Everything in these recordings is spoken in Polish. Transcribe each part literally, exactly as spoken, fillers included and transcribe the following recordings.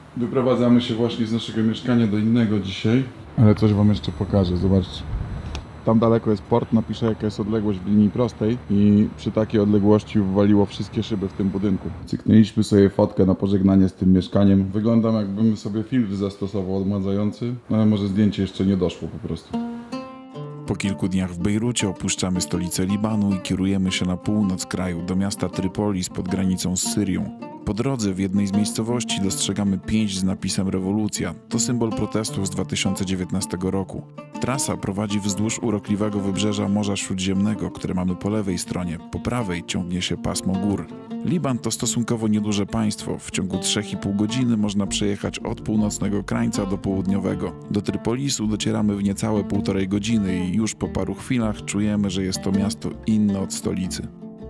Wyprowadzamy się właśnie z naszego mieszkania do innego dzisiaj, ale coś wam jeszcze pokażę, zobaczcie. Tam daleko jest port, napiszę jaka jest odległość w linii prostej i przy takiej odległości wywaliło wszystkie szyby w tym budynku. Cyknęliśmy sobie fotkę na pożegnanie z tym mieszkaniem. Wyglądam jakbym sobie filtr zastosował odmładzający, no ale może zdjęcie jeszcze nie doszło po prostu. Po kilku dniach w Bejrucie opuszczamy stolicę Libanu i kierujemy się na północ kraju, do miasta Trypolis pod granicą z Syrią. Po drodze w jednej z miejscowości dostrzegamy pięść z napisem Rewolucja. To symbol protestów z dwa tysiące dziewiętnastego roku. Trasa prowadzi wzdłuż urokliwego wybrzeża Morza Śródziemnego, które mamy po lewej stronie. Po prawej ciągnie się pasmo gór. Liban to stosunkowo nieduże państwo. W ciągu trzech i pół godziny można przejechać od północnego krańca do południowego. Do Trypolisu docieramy w niecałe półtorej godziny i już po paru chwilach czujemy, że jest to miasto inne od stolicy.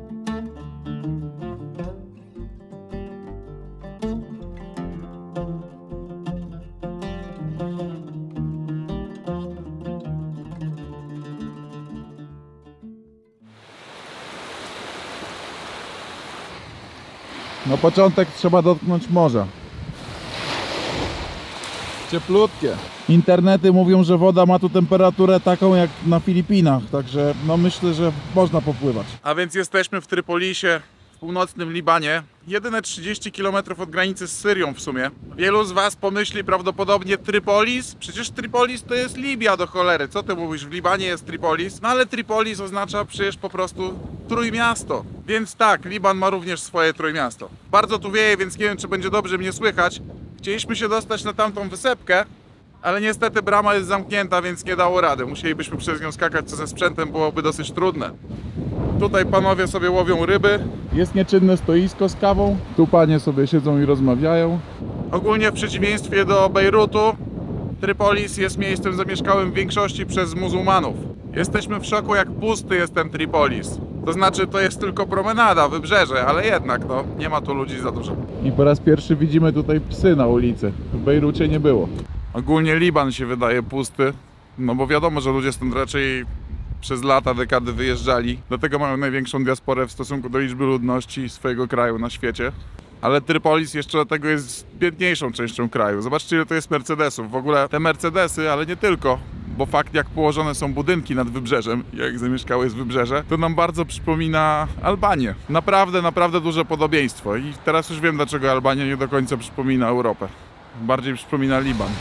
Na początek trzeba dotknąć morza. Cieplutkie. Internety mówią, że woda ma tu temperaturę taką jak na Filipinach, także no myślę, że można popływać. A więc jesteśmy w Trypolisie, w północnym Libanie. Jedyne trzydzieści kilometrów od granicy z Syrią w sumie. Wielu z was pomyśli prawdopodobnie Trypolis. Przecież Trypolis to jest Libia do cholery. Co ty mówisz? W Libanie jest Trypolis. No ale Trypolis oznacza przecież po prostu trójmiasto. Więc tak, Liban ma również swoje trójmiasto. Bardzo tu wieje, więc nie wiem, czy będzie dobrze mnie słychać. Chcieliśmy się dostać na tamtą wysepkę, ale niestety brama jest zamknięta, więc nie dało rady. Musielibyśmy przez nią skakać, co ze sprzętem byłoby dosyć trudne. Tutaj panowie sobie łowią ryby. Jest nieczynne stoisko z kawą. Tu panie sobie siedzą i rozmawiają. Ogólnie w przeciwieństwie do Bejrutu, Trypolis jest miejscem zamieszkałym w większości przez muzułmanów. Jesteśmy w szoku, jak pusty jest ten Trypolis. To znaczy, to jest tylko promenada, wybrzeże, ale jednak no, nie ma tu ludzi za dużo. I po raz pierwszy widzimy tutaj psy na ulicy. W Bejrucie nie było. Ogólnie Liban się wydaje pusty, no bo wiadomo, że ludzie stąd raczej przez lata, dekady wyjeżdżali. Dlatego mają największą diasporę w stosunku do liczby ludności swojego kraju na świecie. Ale Trypolis jeszcze do tego jest biedniejszą częścią kraju. Zobaczcie, ile to jest Mercedesów. W ogóle te Mercedesy, ale nie tylko, bo fakt, jak położone są budynki nad wybrzeżem, jak zamieszkałe jest wybrzeże, to nam bardzo przypomina Albanię. Naprawdę, naprawdę duże podobieństwo. I teraz już wiem, dlaczego Albania nie do końca przypomina Europę. Bardziej przypomina Liban.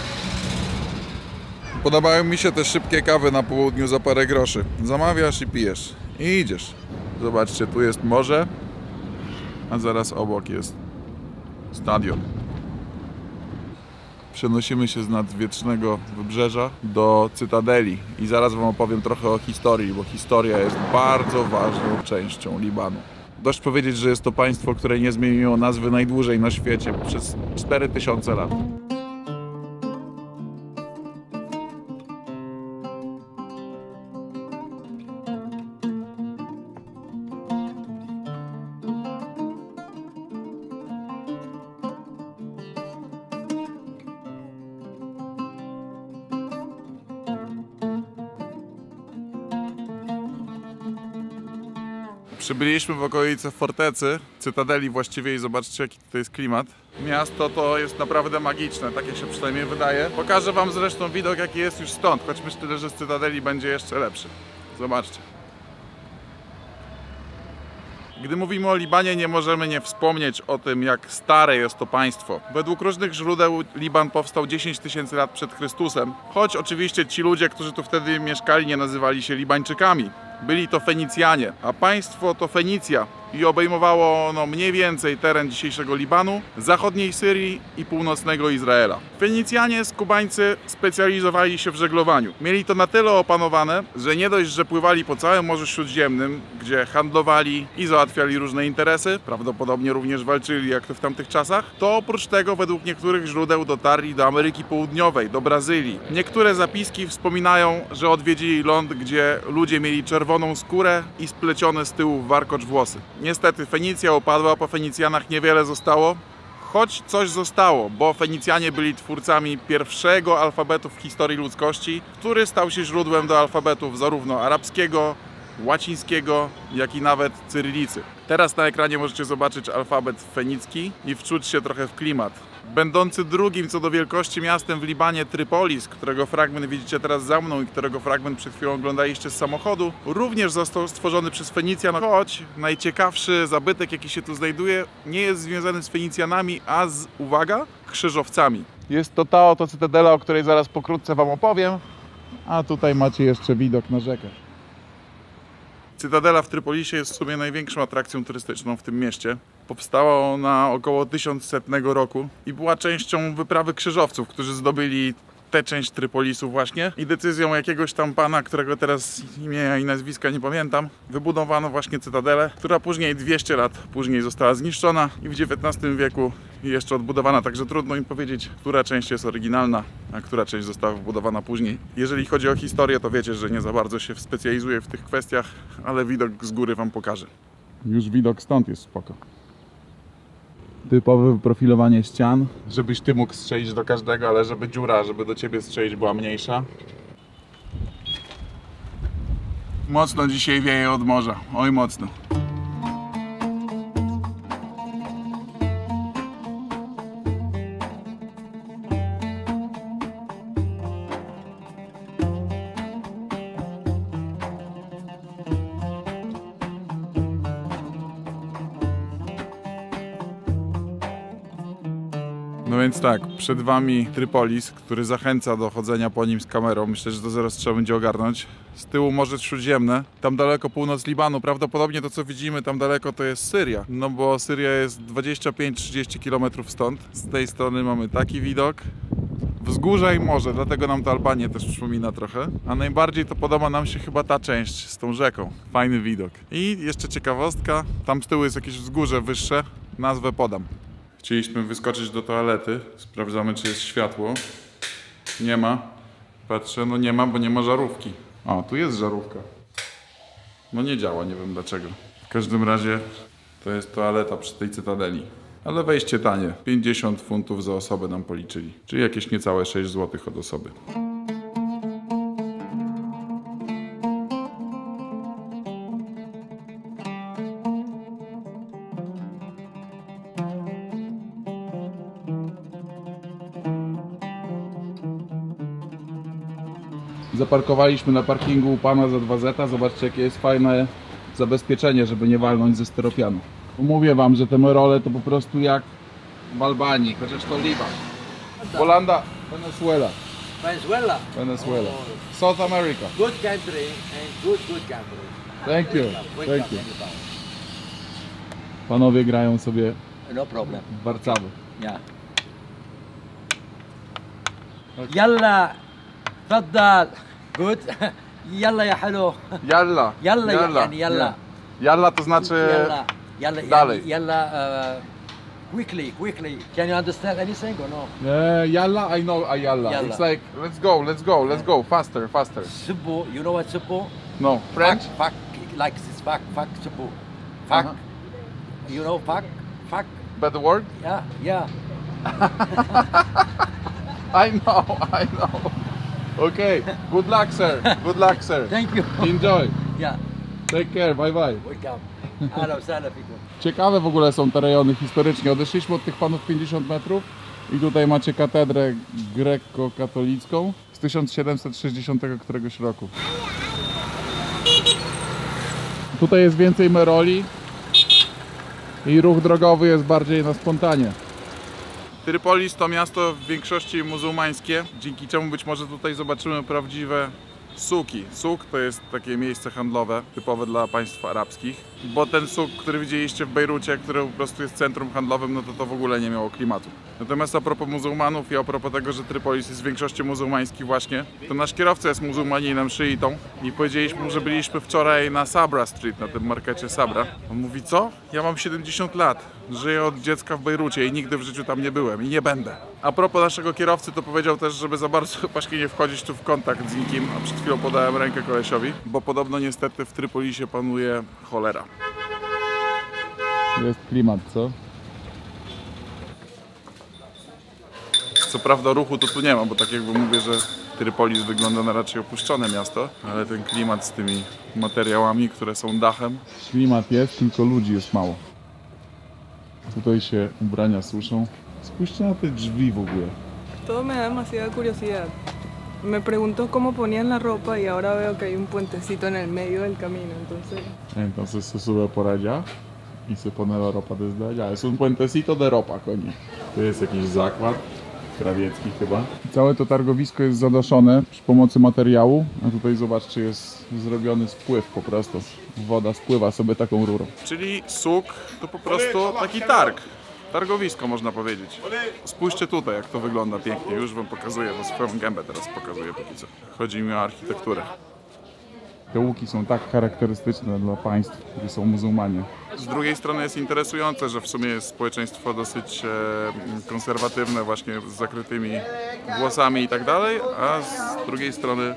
Podobają mi się te szybkie kawy na południu za parę groszy. Zamawiasz i pijesz. I idziesz. Zobaczcie, tu jest morze, a zaraz obok jest stadion. Przenosimy się z nadwietrznego wybrzeża do Cytadeli i zaraz wam opowiem trochę o historii, bo historia jest bardzo ważną częścią Libanu. Dość powiedzieć, że jest to państwo, które nie zmieniło nazwy najdłużej na świecie, przez cztery tysiące lat. Przybyliśmy w okolice fortecy, Cytadeli właściwie i zobaczcie, jaki to jest klimat. Miasto to jest naprawdę magiczne, takie się przynajmniej wydaje. Pokażę wam zresztą widok, jaki jest już stąd, choć myślę, że z Cytadeli będzie jeszcze lepszy. Zobaczcie. Gdy mówimy o Libanie, nie możemy nie wspomnieć o tym, jak stare jest to państwo. Według różnych źródeł Liban powstał dziesięć tysięcy lat przed Chrystusem, choć oczywiście ci ludzie, którzy tu wtedy mieszkali, nie nazywali się Libańczykami. Byli to Fenicjanie, a państwo to Fenicja i obejmowało ono mniej więcej teren dzisiejszego Libanu, zachodniej Syrii i północnego Izraela. Fenicjanie, Kubańcy specjalizowali się w żeglowaniu. Mieli to na tyle opanowane, że nie dość, że pływali po całym Morzu Śródziemnym, gdzie handlowali i załatwiali różne interesy, prawdopodobnie również walczyli jak to w tamtych czasach, to oprócz tego według niektórych źródeł dotarli do Ameryki Południowej, do Brazylii. Niektóre zapiski wspominają, że odwiedzili ląd, gdzie ludzie mieli czerwoną skórę i splecione z tyłu w warkocz włosy. Niestety Fenicja upadła, po Fenicjanach niewiele zostało, choć coś zostało, bo Fenicjanie byli twórcami pierwszego alfabetu w historii ludzkości, który stał się źródłem do alfabetów zarówno arabskiego, łacińskiego, jak i nawet cyrylicy. Teraz na ekranie możecie zobaczyć alfabet fenicki i wczuć się trochę w klimat. będący drugim co do wielkości miastem w Libanie Trypolis, którego fragment widzicie teraz za mną i którego fragment przed chwilą oglądaliście z samochodu, również został stworzony przez Fenicjan, choć najciekawszy zabytek, jaki się tu znajduje, nie jest związany z Fenicjanami, a z, uwaga, krzyżowcami. Jest to ta oto cytadela, o której zaraz pokrótce wam opowiem, a tutaj macie jeszcze widok na rzekę. Cytadela w Trypolisie jest w sumie największą atrakcją turystyczną w tym mieście. Powstała ona około tysiącsetnego roku i była częścią wyprawy krzyżowców, którzy zdobyli tę część Trypolisu właśnie i decyzją jakiegoś tam pana, którego teraz imienia i nazwiska nie pamiętam, wybudowano właśnie cytadelę, która później, dwieście lat później, została zniszczona i w dziewiętnastym wieku jeszcze odbudowana, także trudno im powiedzieć, która część jest oryginalna, a która część została wybudowana później. Jeżeli chodzi o historię, to wiecie, że nie za bardzo się specjalizuję w tych kwestiach, ale widok z góry wam pokażę. Już widok stąd jest spoko. Typowe wyprofilowanie ścian, żebyś ty mógł strzelić do każdego, ale żeby dziura, żeby do ciebie strzelić, była mniejsza. Mocno dzisiaj wieje od morza, oj mocno. No więc tak, przed wami Trypolis, który zachęca do chodzenia po nim z kamerą. Myślę, że to zaraz trzeba będzie ogarnąć. Z tyłu Morze Śródziemne, tam daleko północ Libanu. Prawdopodobnie to, co widzimy tam daleko, to jest Syria. No bo Syria jest dwadzieścia pięć trzydzieści kilometrów stąd. Z tej strony mamy taki widok. Wzgórza i morze, dlatego nam to Albanię też przypomina trochę. A najbardziej to podoba nam się chyba ta część z tą rzeką. Fajny widok. I jeszcze ciekawostka, tam z tyłu jest jakieś wzgórze wyższe. Nazwę podam. Chcieliśmy wyskoczyć do toalety, sprawdzamy, czy jest światło. Nie ma. Patrzę, no nie ma, bo nie ma żarówki. O, tu jest żarówka. No nie działa, nie wiem dlaczego. W każdym razie to jest toaleta przy tej cytadeli. Ale wejście tanie. pięćdziesiąt funtów za osobę nam policzyli. Czyli jakieś niecałe sześć złotych od osoby. Zaparkowaliśmy na parkingu u pana za dwa zeta. Zobaczcie, jakie jest fajne zabezpieczenie, żeby nie walnąć ze styropianu. Mówię wam, że te merole to po prostu jak w Albanii, chociaż to Liban. Polanda, Venezuela. Venezuela. Venezuela. Oh, South America. good country and good, good country. Thank you. Welcome, Thank you. welcome. Panowie grają sobie No problem. w Warszawy. Yeah. يلا تفضل good يلا يا حلو Jalla. يلا يعني يلا Jalla to znaczy يلا يلا dalej. يعني يلا uh, quickly quickly can you understand anything or no uh, Jalla, I know uh, Jalla. Jalla. It's like let's go, let's go, let's go, faster, faster. سبو you know what سبو No, French? fuck, fuck like this fuck fuck سبو fuck Uh-huh. you know fuck fuck Better word? yeah yeah I know, I know. Okay, good luck sir, good luck sir. thank you Enjoy, yeah take care, bye bye. welcome أهلا وسهلا فيكم. Ciekawe w ogóle są te rejony historycznie. Odeszliśmy od tych panów pięćdziesiąt metrów i tutaj macie katedrę grekko-katolicką z tysiąc siedemset sześćdziesiątego któregoś roku. Tutaj jest więcej meroli i ruch drogowy jest bardziej na spontanie. Trypolis to miasto w większości muzułmańskie, dzięki czemu być może tutaj zobaczymy prawdziwe suki. Suk to jest takie miejsce handlowe typowe dla państw arabskich, bo ten suk, który widzieliście w Bejrucie, który po prostu jest centrum handlowym, no to to w ogóle nie miało klimatu. Natomiast a propos muzułmanów i a propos tego, że Trypolis jest w większości muzułmański właśnie, to nasz kierowca jest muzułmaninem szyitą i powiedzieliśmy mu, że byliśmy wczoraj na Sabra Street, na tym markecie Sabra. On mówi, co? Ja mam siedemdziesiąt lat, żyję od dziecka w Bejrucie i nigdy w życiu tam nie byłem i nie będę. A propos naszego kierowcy, to powiedział też, żeby za bardzo właśnie nie wchodzić tu w kontakt z nikim, a przed chwilą podałem rękę kolesiowi, bo podobno niestety w Trypolisie panuje cholera. Jest klimat, co? Co prawda ruchu to tu nie ma, bo tak jakby mówię, że Trypolis wygląda na raczej opuszczone miasto, ale ten klimat z tymi materiałami, które są dachem. Klimat jest, tylko ludzi jest mało. Tutaj się ubrania suszą. Spójrzcie na te drzwi w ogóle. Todo me da demasiada curiosidad. Me preguntó cómo ponían la ropa y ahora veo que hay un puentecito en el medio del camino, entonces... Entonces se sube por allá y se pone la ropa desde allá. Es un puentecito de ropa, konie. Tu jest jakiś zakład krawiecki chyba. Całe to targowisko jest zadaszone przy pomocy materiału, a tutaj zobaczcie, jest zrobiony spływ po prostu. Woda spływa sobie taką rurą. Czyli suk to po prostu taki targ. Targowisko można powiedzieć. Spójrzcie tutaj, jak to wygląda pięknie. Już wam pokazuję, bo swoją gębę teraz pokazuję póki co. Chodzi mi o architekturę. Te łuki są tak charakterystyczne dla państw, gdzie są muzułmanie. Z drugiej strony jest interesujące, że w sumie jest społeczeństwo dosyć e, konserwatywne, właśnie z zakrytymi włosami i tak dalej, a z drugiej strony...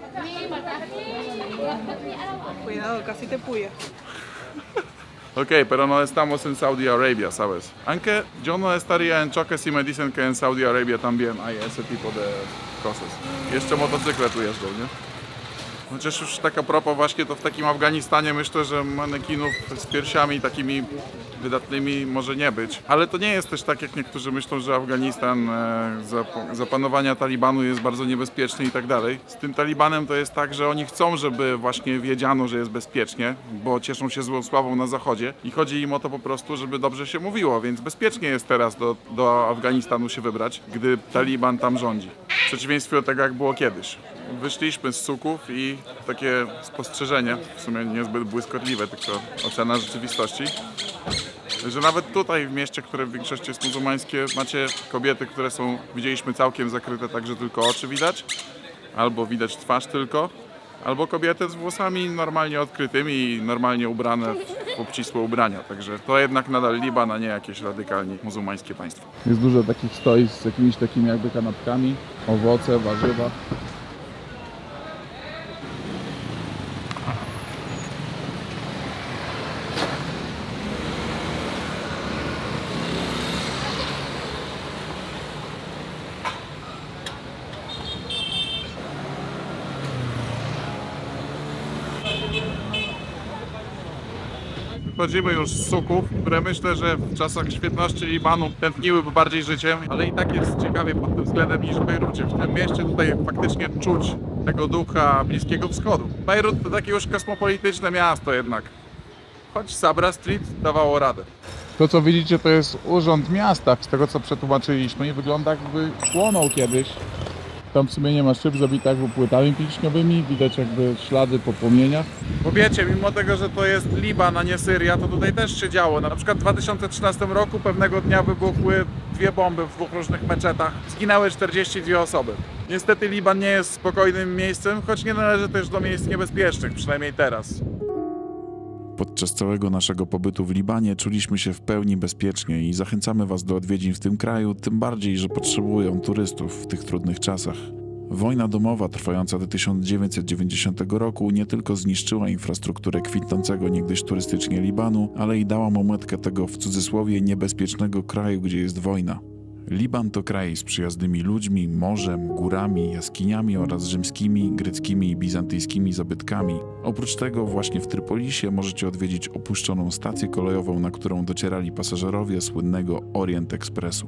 Cuidado, casi te puya. Ok, pero no estamos en Saudi Arabia, ¿sabes? Aunque yo no estaría en choque si me dicen que en Saudi Arabia también hay ese tipo de cosas. Jeszcze motocykle tu jeżdżą, nie? Chociaż już taka propos właśnie, to w takim Afganistanie myślę, że manekinów z piersiami takimi wydatnymi może nie być. Ale to nie jest też tak, jak niektórzy myślą, że Afganistan e, za, za panowania Talibanu jest bardzo niebezpieczny i tak dalej. Z tym Talibanem to jest tak, że oni chcą, żeby właśnie wiedziano, że jest bezpiecznie, bo cieszą się złą sławą na zachodzie i chodzi im o to po prostu, żeby dobrze się mówiło, więc bezpiecznie jest teraz do, do Afganistanu się wybrać, gdy Taliban tam rządzi. W przeciwieństwie do tego, jak było kiedyś. Wyszliśmy z suków i takie spostrzeżenie, w sumie niezbyt błyskotliwe, tylko ocena rzeczywistości, że nawet tutaj w mieście, które w większości jest muzułmańskie, macie kobiety, które są, widzieliśmy, całkiem zakryte, tak że tylko oczy widać, albo widać twarz tylko, albo kobiety z włosami normalnie odkrytymi i normalnie ubrane w obcisłe ubrania, także to jednak nadal Liban, a nie jakieś radykalnie muzułmańskie państwo. Jest dużo takich stoi z jakimiś takimi jakby kanapkami, owoce, warzywa. Wychodzimy już z suków, które myślę, że w czasach świetności Libanu tętniłyby bardziej życiem, ale i tak jest ciekawie pod tym względem niż w Bejrucie. W tym mieście tutaj faktycznie czuć tego ducha Bliskiego Wschodu. Bejrut to takie już kosmopolityczne miasto jednak, choć Sabra Street dawało radę. To, co widzicie, to jest urząd miasta, z tego co przetłumaczyliśmy, i wygląda, jakby płonął kiedyś. Tam w sumie nie ma szyb zabitych płytami pilśniowymi, widać jakby ślady po płomieniach. Bo wiecie, mimo tego, że to jest Liban, a nie Syria, to tutaj też się działo. Na przykład w dwa tysiące trzynastym roku pewnego dnia wybuchły dwie bomby w dwóch różnych meczetach. Zginęły czterdzieści dwie osoby. Niestety Liban nie jest spokojnym miejscem, choć nie należy też do miejsc niebezpiecznych, przynajmniej teraz. Podczas całego naszego pobytu w Libanie czuliśmy się w pełni bezpiecznie i zachęcamy Was do odwiedzin w tym kraju, tym bardziej, że potrzebują turystów w tych trudnych czasach. Wojna domowa trwająca do tysiąc dziewięćset dziewięćdziesiątego roku nie tylko zniszczyła infrastrukturę kwitnącego niegdyś turystycznie Libanu, ale i dała momentkę tego w cudzysłowie niebezpiecznego kraju, gdzie jest wojna. Liban to kraj z przyjaznymi ludźmi, morzem, górami, jaskiniami oraz rzymskimi, greckimi i bizantyjskimi zabytkami. Oprócz tego właśnie w Trypolisie możecie odwiedzić opuszczoną stację kolejową, na którą docierali pasażerowie słynnego Orient Expressu.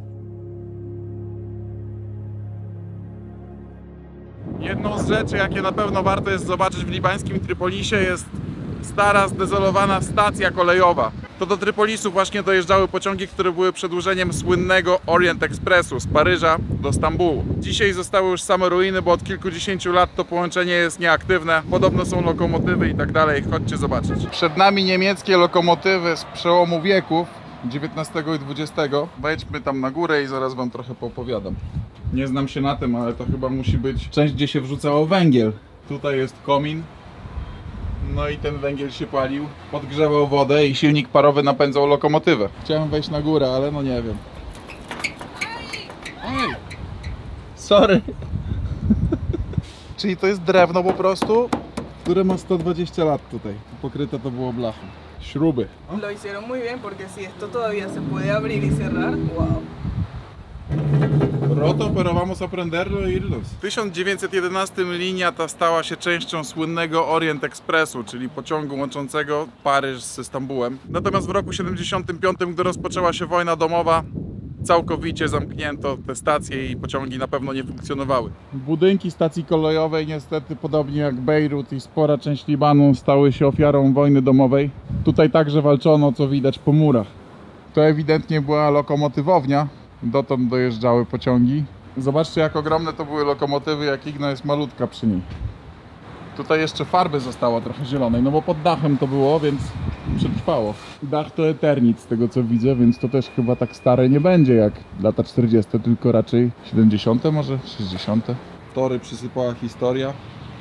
Jedną z rzeczy, jakie na pewno warto jest zobaczyć w libańskim Trypolisie, jest stara, zdezolowana stacja kolejowa. To do Trypolisu właśnie dojeżdżały pociągi, które były przedłużeniem słynnego Orient Expressu z Paryża do Stambułu. Dzisiaj zostały już same ruiny, bo od kilkudziesięciu lat to połączenie jest nieaktywne. Podobno są lokomotywy i tak dalej. Chodźcie zobaczyć. Przed nami niemieckie lokomotywy z przełomu wieków dziewiętnastego i dwudziestego. Wejdźmy tam na górę i zaraz wam trochę poopowiadam. Nie znam się na tym, ale to chyba musi być część, gdzie się wrzucało węgiel. Tutaj jest komin. No i ten węgiel się palił, podgrzewał wodę i silnik parowy napędzał lokomotywę. Chciałem wejść na górę, ale no nie wiem. Oj! Sorry! Czyli to jest drewno po prostu, które ma sto dwadzieścia lat tutaj. Pokryte to było blachą. Śruby. Lo hicieron muy bien porque si esto todavía se puede abrir y cerrar, wow. Roto, pero vamos a aprenderlo y irlos. W tysiąc dziewięćset jedenastym linia ta stała się częścią słynnego Orient Expressu, czyli pociągu łączącego Paryż ze Stambułem. Natomiast w roku siedemdziesiątym piątym, gdy rozpoczęła się wojna domowa, całkowicie zamknięto te stacje i pociągi na pewno nie funkcjonowały. Budynki stacji kolejowej niestety, podobnie jak Bejrut i spora część Libanu, stały się ofiarą wojny domowej. Tutaj także walczono, co widać po murach. To ewidentnie była lokomotywownia, dotąd dojeżdżały pociągi. Zobaczcie, jak ogromne to były lokomotywy, jak Igno jest malutka przy niej. Tutaj jeszcze farby zostało trochę zielonej, no bo pod dachem to było, więc przetrwało. Dach to Eternit z tego co widzę, więc to też chyba tak stare nie będzie jak lata czterdzieste, tylko raczej siedemdziesiąte może, sześćdziesiąte. Tory przysypała historia.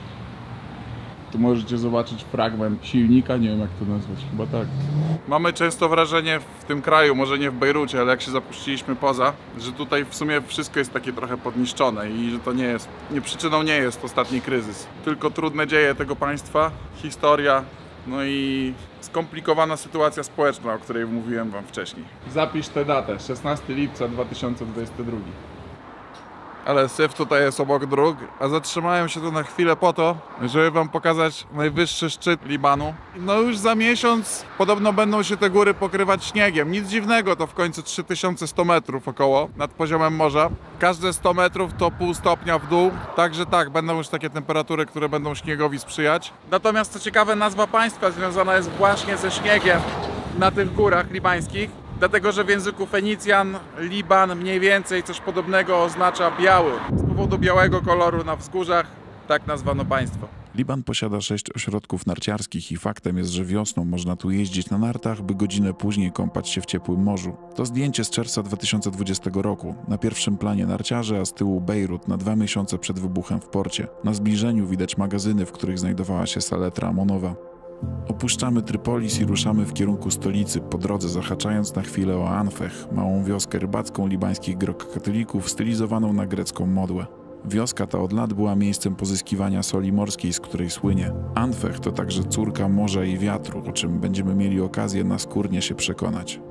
Tu możecie zobaczyć fragment silnika, nie wiem jak to nazwać, chyba tak. Mamy często wrażenie w tym kraju, może nie w Bejrucie, ale jak się zapuściliśmy poza, że tutaj w sumie wszystko jest takie trochę podniszczone i że to nie jest, nie przyczyną nie jest ostatni kryzys, tylko trudne dzieje tego państwa, historia, no i skomplikowana sytuacja społeczna, o której mówiłem wam wcześniej. Zapisz tę datę, szesnastego lipca dwa tysiące dwudziestego drugiego. Ale syf tutaj jest obok dróg, a zatrzymałem się tu na chwilę po to, żeby wam pokazać najwyższy szczyt Libanu. No już za miesiąc podobno będą się te góry pokrywać śniegiem. Nic dziwnego, to w końcu trzy tysiące sto metrów około nad poziomem morza. Każde sto metrów to pół stopnia w dół, także tak, będą już takie temperatury, które będą śniegowi sprzyjać. Natomiast co ciekawe, nazwa państwa związana jest właśnie ze śniegiem na tych górach libańskich. Dlatego, że w języku Fenicjan Liban mniej więcej coś podobnego oznacza biały. Z powodu białego koloru na wzgórzach tak nazwano państwo. Liban posiada sześć ośrodków narciarskich i faktem jest, że wiosną można tu jeździć na nartach, by godzinę później kąpać się w ciepłym morzu. To zdjęcie z czerwca dwa tysiące dwudziestego roku. Na pierwszym planie narciarze, a z tyłu Bejrut na dwa miesiące przed wybuchem w porcie. Na zbliżeniu widać magazyny, w których znajdowała się saletra amonowa. Opuszczamy Trypolis i ruszamy w kierunku stolicy, po drodze zahaczając na chwilę o Anfech, małą wioskę rybacką libańskich grek-katolików stylizowaną na grecką modłę. Wioska ta od lat była miejscem pozyskiwania soli morskiej, z której słynie. Anfech to także córka morza i wiatru, o czym będziemy mieli okazję naskórnie się przekonać.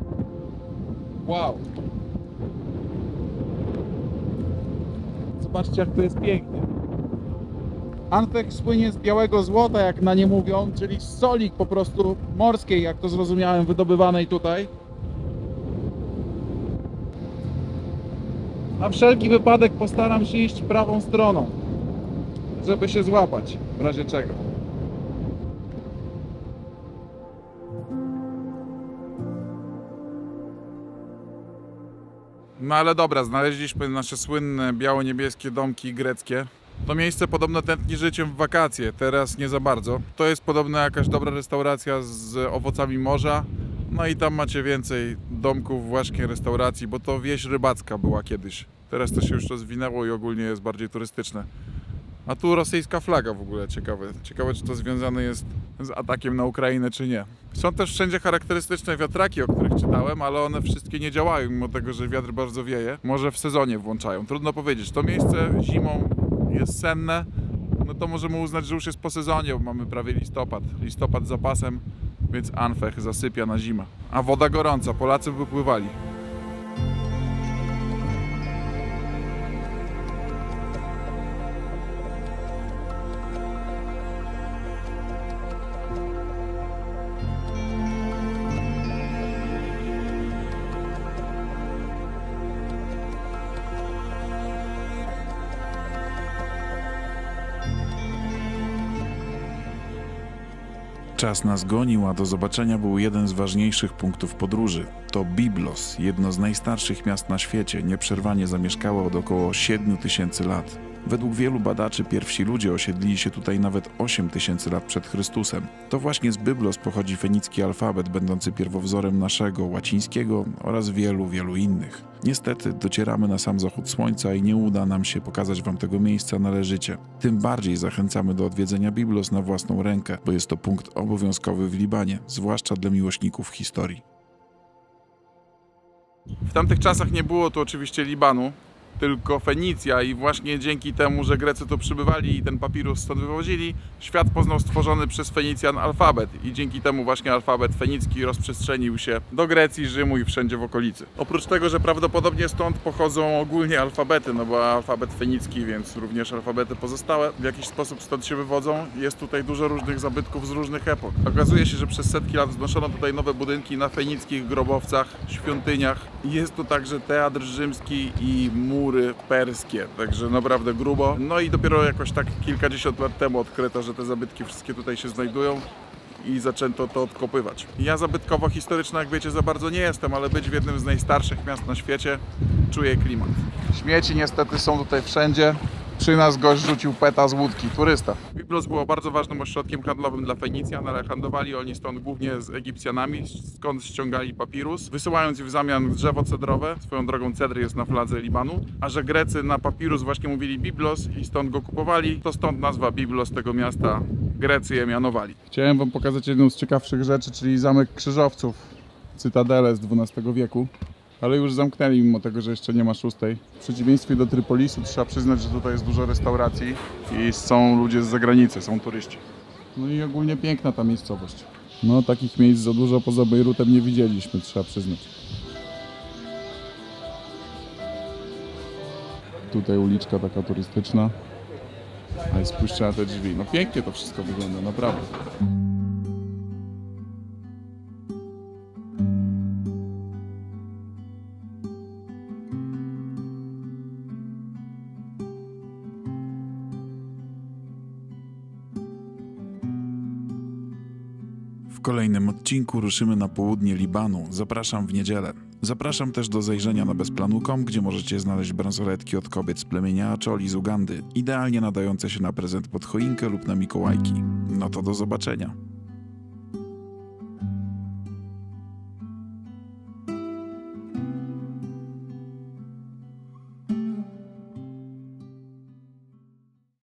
Wow! Zobaczcie, jak to jest pięknie. Anfech słynie z białego złota, jak na nie mówią, czyli z soli po prostu morskiej, jak to zrozumiałem, wydobywanej tutaj. Na wszelki wypadek postaram się iść prawą stroną, żeby się złapać, w razie czego. No ale dobra, znaleźliśmy nasze słynne biało-niebieskie domki greckie. To miejsce podobno tętni życiem w wakacje, teraz nie za bardzo. To jest podobno jakaś dobra restauracja z owocami morza. No i tam macie więcej domków, właśnie restauracji, bo to wieś rybacka była kiedyś. Teraz to się już rozwinęło i ogólnie jest bardziej turystyczne. A tu rosyjska flaga w ogóle, ciekawe. Ciekawe, czy to związane jest z atakiem na Ukrainę, czy nie. Są też wszędzie charakterystyczne wiatraki, o których czytałem, ale one wszystkie nie działają, mimo tego, że wiatr bardzo wieje. Może w sezonie włączają, trudno powiedzieć. To miejsce zimą jest senne, no to możemy uznać, że już jest po sezonie, bo mamy prawie listopad. Listopad za pasem, więc Anfech zasypia na zimę. A woda gorąca, Polacy wypływali. Czas nas gonił, a do zobaczenia był jeden z ważniejszych punktów podróży. To Byblos, jedno z najstarszych miast na świecie, nieprzerwanie zamieszkało od około siedmiu tysięcy lat. Według wielu badaczy pierwsi ludzie osiedlili się tutaj nawet osiem tysięcy lat przed Chrystusem. To właśnie z Byblos pochodzi fenicki alfabet, będący pierwowzorem naszego, łacińskiego oraz wielu, wielu innych. Niestety docieramy na sam zachód słońca i nie uda nam się pokazać wam tego miejsca należycie. Tym bardziej zachęcamy do odwiedzenia Byblos na własną rękę, bo jest to punkt obowiązkowy w Libanie, zwłaszcza dla miłośników historii. W tamtych czasach nie było tu oczywiście Libanu, tylko Fenicja i właśnie dzięki temu, że Grecy tu przybywali i ten papirus stąd wywozili, świat poznał stworzony przez Fenicjan alfabet i dzięki temu właśnie alfabet fenicki rozprzestrzenił się do Grecji, Rzymu i wszędzie w okolicy. Oprócz tego, że prawdopodobnie stąd pochodzą ogólnie alfabety, no bo alfabet fenicki, więc również alfabety pozostałe w jakiś sposób stąd się wywodzą. Jest tutaj dużo różnych zabytków z różnych epok. Okazuje się, że przez setki lat wznoszono tutaj nowe budynki na fenickich grobowcach, świątyniach. Jest tu także teatr rzymski i mury perskie, także naprawdę grubo. No i dopiero jakoś tak kilkadziesiąt lat temu odkryto, że te zabytki wszystkie tutaj się znajdują i zaczęto to odkopywać. Ja zabytkowo-historyczny, jak wiecie, za bardzo nie jestem, ale być w jednym z najstarszych miast na świecie czuję klimat. Śmieci niestety są tutaj wszędzie. Przy nas gość rzucił peta z łódki, turysta. Byblos było bardzo ważnym ośrodkiem handlowym dla Fenicjan, ale handlowali oni stąd głównie z Egipcjanami, skąd ściągali papirus, wysyłając w zamian drzewo cedrowe. Swoją drogą cedr jest na fladze Libanu. A że Grecy na papirus właśnie mówili Biblos i stąd go kupowali, to stąd nazwa Biblos tego miasta. Grecy je mianowali. Chciałem wam pokazać jedną z ciekawszych rzeczy, czyli zamek krzyżowców, cytadelę z dwunastego wieku. Ale już zamknęli, mimo tego, że jeszcze nie ma szóstej. W przeciwieństwie do Trypolisu trzeba przyznać, że tutaj jest dużo restauracji i są ludzie z zagranicy, są turyści. No i ogólnie piękna ta miejscowość. No takich miejsc za dużo poza Bejrutem nie widzieliśmy, trzeba przyznać. Tutaj uliczka taka turystyczna. A i spójrzcie na te drzwi. No pięknie to wszystko wygląda, naprawdę. W kolejnym odcinku ruszymy na południe Libanu. Zapraszam w niedzielę. Zapraszam też do zajrzenia na bezplanu kropka com, gdzie możecie znaleźć bransoletki od kobiet z plemienia Acholi z Ugandy, idealnie nadające się na prezent pod choinkę lub na Mikołajki. No to do zobaczenia.